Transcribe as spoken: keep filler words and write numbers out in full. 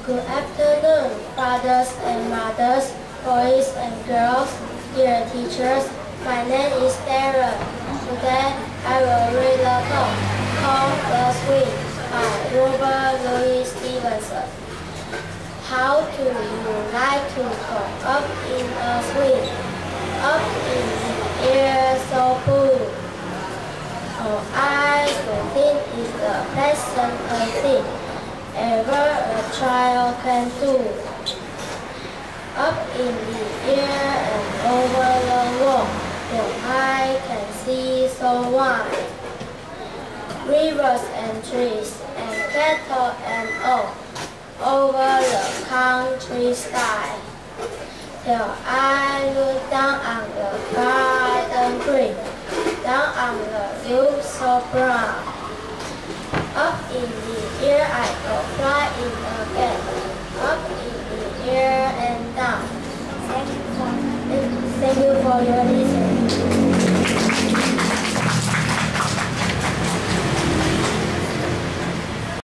Good afternoon, fathers and mothers, boys and girls, dear teachers. My name is Darren. Today I will read the book called The Swing by Robert Louis Stevenson. How do you like to go up in a swing? Up in the air so blue. Oh, I should think it's the pleasant thing ever a child can do. Up in the air and over the world, your eye can see so wide. Rivers and trees and cattle and all over the country sky. Till I look down on the garden green, down on the roof so brown. Up in the air I go flying again, up in the air and down. Thank you for, thank you for your listening.